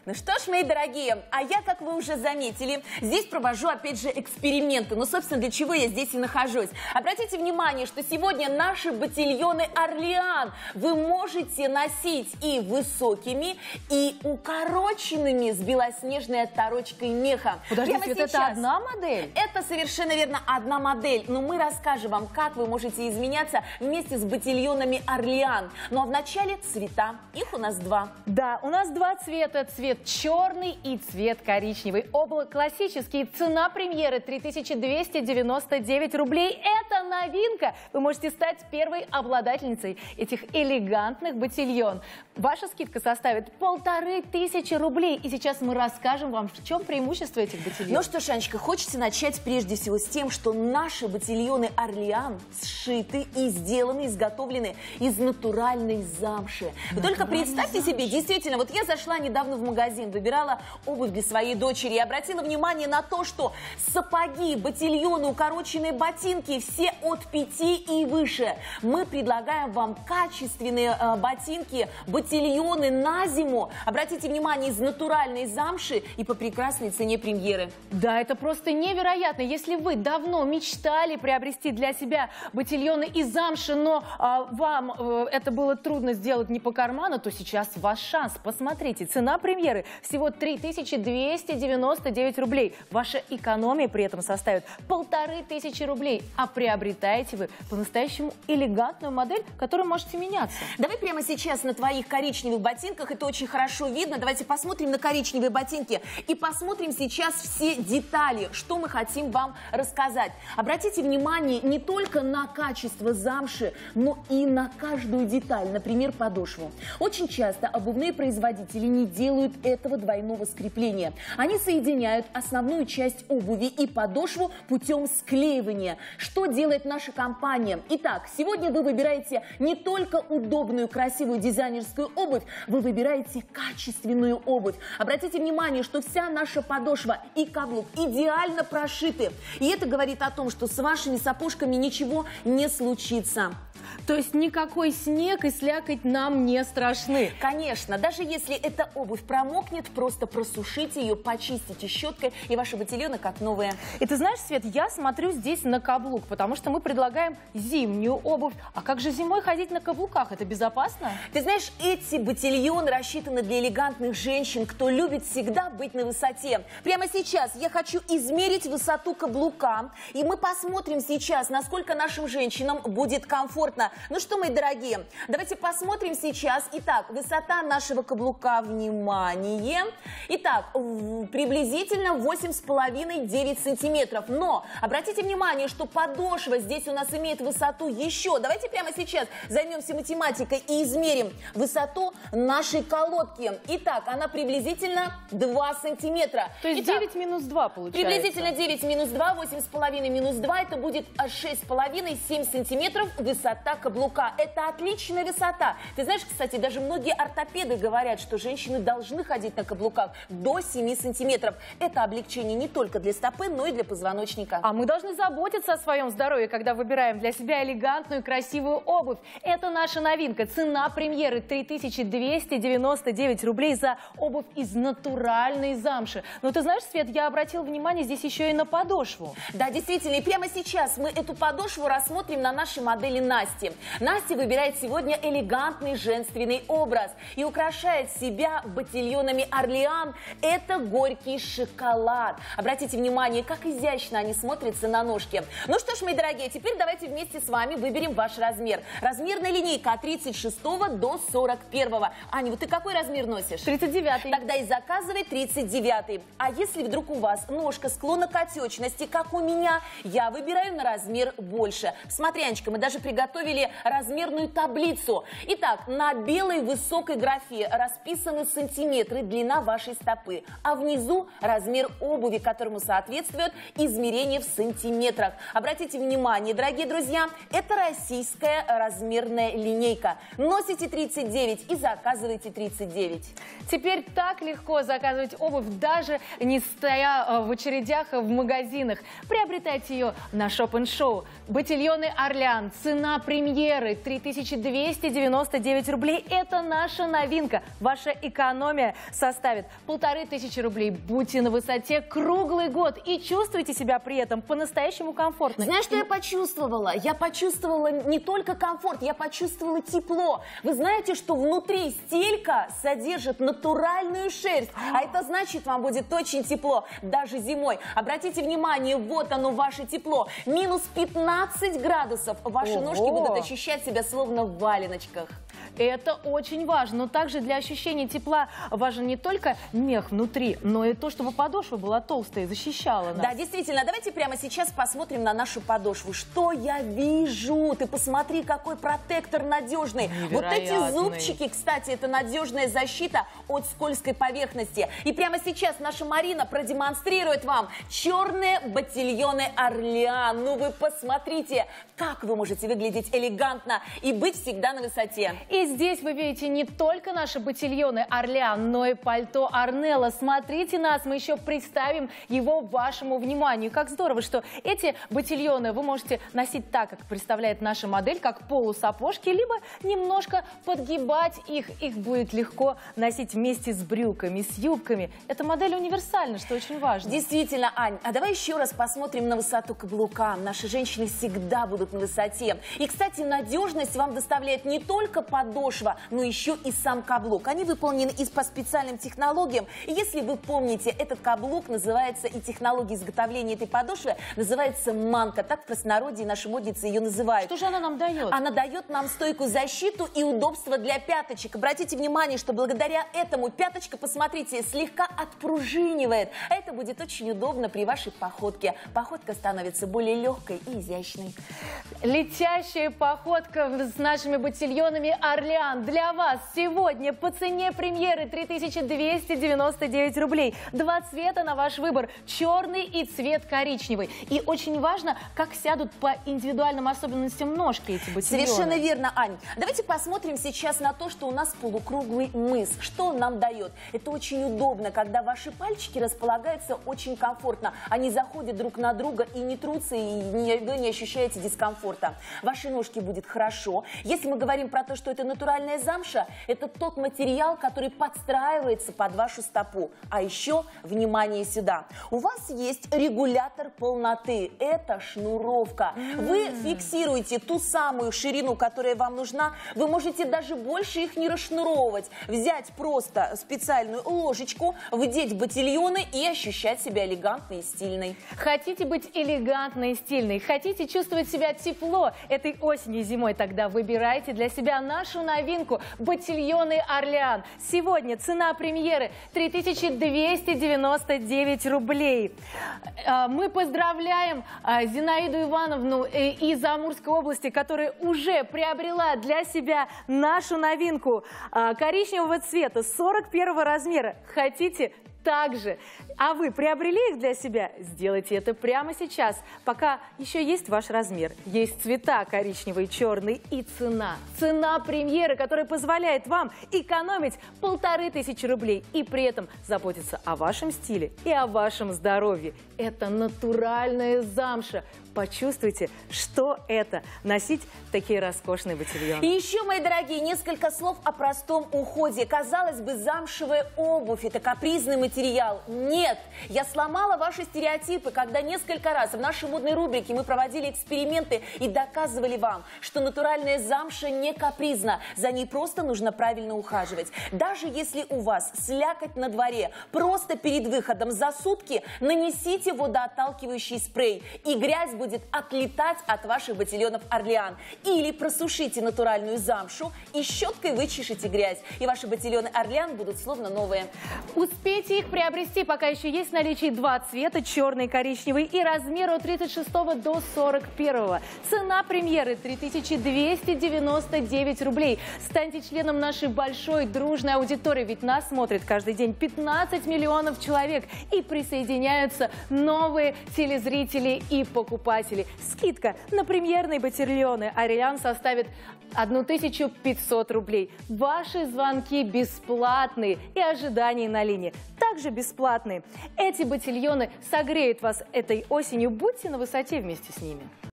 Ну что ж, мои дорогие, а я, как вы уже заметили, здесь провожу, опять же, эксперименты. Ну, собственно, для чего я здесь и нахожусь. Обратите внимание, что сегодня наши ботильоны Орлеан вы можете носить и высокими, и укороченными с белоснежной оторочкой меха. Подождите, это одна модель? Это совершенно верно одна модель, но мы расскажем вам, как вы можете изменяться вместе с ботильонами Орлеан. Ну а вначале цвета, их у нас два. Да, у нас два цвета, цвет черный и цвет коричневый. Оба классические, цена премьеры 3299 рублей. Это новинка! Вы можете стать первой обладательницей этих элегантных ботильон. Ваша скидка составит 1500 рублей. И сейчас мы расскажем вам, в чем преимущество этих ботильон. Ну что ж, Анечка, хочется начать прежде всего с тем, что наши ботильоны Орлеан сшиты и сделаны, изготовлены из натуральной замши. Вы только представьте себе, действительно, вот я зашла недавно в магазин, выбирала обувь для своей дочери и обратила внимание на то, что сапоги, ботильоны, укороченные ботинки все от 5 и выше. Мы предлагаем вам качественные ботинки, ботильоны на зиму. Обратите внимание, из натуральной замши и по прекрасной цене премьеры. Да, это просто невероятно. Если вы давно мечтали приобрести для себя ботильоны из замши, но вам это было трудно сделать не по карману, то сейчас ваш шанс. Посмотрите, цена премьеры всего 3299 рублей. Ваша экономия при этом составит 1500 рублей. А приобретаете вы по-настоящему элегантную модель, которая можете меняться. Давай прямо сейчас на твоих коричневых ботинках, это очень хорошо видно. Давайте посмотрим на коричневые ботинки и посмотрим сейчас все детали, что мы хотим вам рассказать. Обратите внимание не только на качество замши, но и на каждую деталь, например, подошву. Очень часто обувные производители не делают этого двойного скрепления. Они соединяют основную часть обуви и подошву путем склеивания. Что делает наша компания? Итак, сегодня вы выбираете не только удобную, красивую дизайнерскую обувь, вы выбираете качественную обувь. Обратите внимание, что вся наша подошва и каблук идеально прошиты. И это говорит о том, что с вашими сапожками ничего не случится. То есть никакой снег и слякоть нам не страшны. Конечно, даже если эта обувь промокнет, просто просушите ее, почистите щеткой, и ваши ботильоны как новые. И ты знаешь, Свет, я смотрю здесь на каблук, потому что мы предлагаем зимнюю обувь. А как же зимой ходить на каблуках? Это безопасно? Ты знаешь, эти ботильоны рассчитаны для элегантных женщин, кто любит всегда быть на высоте. Прямо сейчас я хочу измерить высоту каблука, и мы посмотрим сейчас, насколько нашим женщинам будет комфортно. Ну что, мои дорогие, давайте посмотрим сейчас. Итак, высота нашего каблука, внимание. Итак, приблизительно 8,5-9 сантиметров. Но обратите внимание, что подошва здесь у нас имеет высоту еще. Давайте прямо сейчас займемся математикой и измерим высоту нашей колодки. Итак, она приблизительно 2 сантиметра. То есть 9 минус 2 получается. Приблизительно 9 минус 2, 8,5 минус 2, это будет 6,5-7 сантиметров высота каблука. Это отличная высота. Ты знаешь, кстати, даже многие ортопеды говорят, что женщины должны ходить на каблуках до 7 сантиметров. Это облегчение не только для стопы, но и для позвоночника. А мы должны заботиться о своем здоровье, когда выбираем для себя элегантную и красивую обувь. Это наша новинка. Цена премьеры 3299 рублей за обувь из натуральной замши. Но ты знаешь, Свет, я обратила внимание здесь еще и на подошву. Да, действительно. И прямо сейчас мы эту подошву рассмотрим на нашей модели Насти. Настя выбирает сегодня элегантный женственный образ и украшает себя ботильонами Орлеан. Это горький шоколад. Обратите внимание, как изящно они смотрятся на ножке. Ну что ж, мои дорогие, теперь давайте вместе с вами выберем ваш размер. Размерная линейка от 36 до 41. Аня, вот ты какой размер носишь? 39. Тогда и заказывай 39. А если вдруг у вас ножка склонна к отечности, как у меня, я выбираю на размер больше. Смотри, Анечка, мы даже приготовили размерную таблицу. Итак, на белой высокой графе расписаны сантиметры, длина вашей стопы, а внизу размер обуви, которому соответствует измерение в сантиметрах. Обратите внимание, внимание, дорогие друзья, это российская размерная линейка. Носите 39 и заказывайте 39. Теперь так легко заказывать обувь, даже не стоя в очередях в магазинах. Приобретайте ее на шоп-н-шоу. Ботильоны «Орлеан». Цена премьеры 3299 рублей. Это наша новинка. Ваша экономия составит 1500 рублей. Будьте на высоте круглый год и чувствуйте себя при этом по-настоящему комфортно. Знаешь, что я почувствовала? Я почувствовала не только комфорт, я почувствовала тепло. Вы знаете, что внутри стелька содержит натуральную шерсть, а это значит, вам будет очень тепло даже зимой. Обратите внимание, вот оно, ваше тепло. Минус 15 градусов. Ваши ножки будут ощущать себя словно в валеночках. Это очень важно. Но также для ощущения тепла важен не только мех внутри, но и то, чтобы подошва была толстая и защищала нас. Да, действительно. Давайте прямо сейчас посмотрим на нашу подошву. Что я вижу? Ты посмотри, какой протектор надежный. Вот эти зубчики, кстати, это надежная защита от скользкой поверхности. И прямо сейчас наша Марина продемонстрирует вам черные ботильоны «Орлеан». Ну вы посмотрите, как вы можете выглядеть элегантно и быть всегда на высоте. И здесь вы видите не только наши ботильоны «Орлеан», но и пальто «Арнелла». Смотрите нас, мы еще представим его вашему вниманию. Как здорово, что эти ботильоны вы можете носить так, как представляет наша модель, как полусапожки, либо немножко подгибать их. Их будет легко носить вместе с брюками, с юбками. Эта модель универсальна, что очень важно. Действительно, Ань, а давай еще раз посмотрим на высоту каблука. Наши женщины всегда будут на высоте. И, кстати, надежность вам доставляет не только подошва, но еще и сам каблук. Они выполнены по специальным технологиям. И если вы помните, этот каблук называется, и технология изготовления этой подошвы называется манка. Так в простонародье наши модницы ее называют. Что же она нам дает? Она дает нам стойкую защиту и удобство для пяточек. Обратите внимание, что благодаря этому пяточка, посмотрите, слегка отпружинивает. Это будет очень удобно при вашей походке. Походка становится более легкой и изящной. Летящая походка с нашими ботильонами «Орлеан» для вас сегодня по цене премьеры 3299 рублей. Два цвета на ваш выбор – черный и цвет коричневый. И очень важно, как сядут по индивидуальным особенностям ножки эти ботильоны. Совершенно верно, Ань. Давайте посмотрим сейчас на то, что у нас полукруглый мыс. Что он нам дает? Это очень удобно, когда ваши пальчики располагаются очень комфортно. Они заходят друг на друга и не трутся, и вы не ощущаете дискомфорта. Ваши ножки будет хорошо. Если мы говорим про то, что это натуральная замша, это тот материал, который подстраивается под вашу стопу. А еще, внимание сюда, у вас есть регулятор полноты. Это шнуровка. Вы фиксируете ту самую ширину, которая вам нужна. Вы можете даже больше их не расшнуровывать. Взять просто специальную ложечку, вдеть в ботильоны и ощущать себя элегантной и стильной. Хотите быть элегантной и стильной? Хотите чувствовать себя тепло этой осенью и зимой? Тогда выбирайте для себя нашу новинку – ботильоны «Орлеан». Сегодня цена премьеры – 3299 рублей. Мы поздравляем Зинаиду Ивановну из Амурской области, которая уже приобрела для себя нашу новинку коричневого цвета 41 размера. Хотите? Также. А вы приобрели их для себя? Сделайте это прямо сейчас, пока еще есть ваш размер. Есть цвета коричневый, черный и цена. Цена премьеры, которая позволяет вам экономить 1500 рублей и при этом заботиться о вашем стиле и о вашем здоровье. Это натуральная замша. Почувствуйте, что это носить такие роскошные ботильоны. И еще, мои дорогие, несколько слов о простом уходе. Казалось бы, замшевая обувь – это капризный материал. Нет, я сломала ваши стереотипы, когда несколько раз в нашей модной рубрике мы проводили эксперименты и доказывали вам, что натуральная замша не капризна. За ней просто нужно правильно ухаживать. Даже если у вас слякоть на дворе, просто перед выходом за сутки нанесите водоотталкивающий спрей, и грязь будет отлетать от ваших ботильонов «Орлеан». Или просушите натуральную замшу и щеткой вычешите грязь, и ваши ботильоны «Орлеан» будут словно новые. Успейте их Их приобрести пока еще есть в наличии два цвета, черный и коричневый, и размер от 36 до 41. Цена премьеры 3299 рублей. Станьте членом нашей большой дружной аудитории, ведь нас смотрит каждый день 15 миллионов человек. И присоединяются новые телезрители и покупатели. Скидка на премьерные ботильоны Ариан составит 1500 рублей. Ваши звонки бесплатные и ожидания на линии также бесплатные. Эти ботильоны согреют вас этой осенью. Будьте на высоте вместе с ними.